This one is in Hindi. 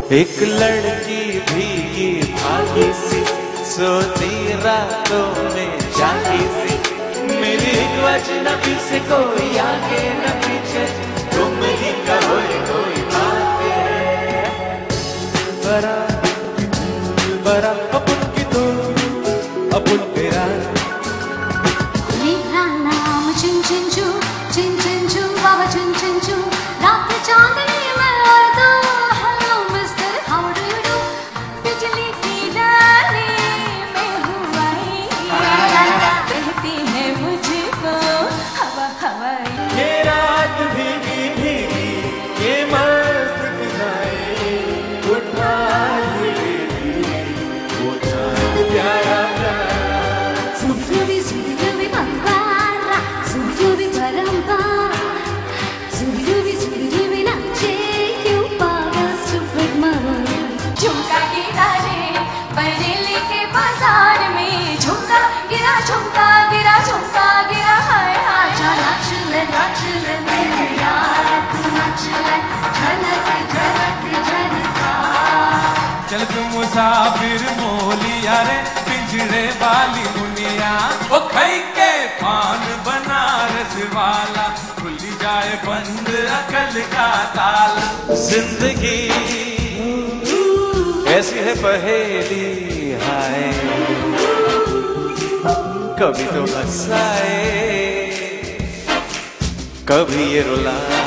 एक लड़की भीगी भागी सी सोती रातों में जागी सी, मेरी अजनबी से कोई आगे न पीछे, तुम ही कहो कोई बातें। बड़ा बड़ा अपन की तो अपन तेरा, मेरा नाम चिंचिंचू चिंचिंचू बाबा चिंचिंचू, रात चांदनी में और दो hello mister how do you do, बिजली की डाली में हुआ कहती है मुझको हवा हवाई। ये रात भीगी भीगी ये मस्त फिजाएं, उठा वो चांद प्यारा प्यारा, सुरभि सुरभि बंगारा सुरभि परंपा, सुरभि नाचे क्यों पागल सुफट मन। झुमका गिरा रे बरेली के बाजार में, झुमका गिरा झुमका गिरा झुमका गिरा, हाय हाय नाच ले मेरे यार तू नाच ले, झलक झलक झलका। चल तू मुसाफिर मोलिया रे पिंजरे वाली मुनिया, ओ खई के पान बनारस वाला, खुल जाए बंद अकल का ताला। जिंदगी ऐसी है पहेली हाय, कभी तो हंसाए कभी ये रुलाए।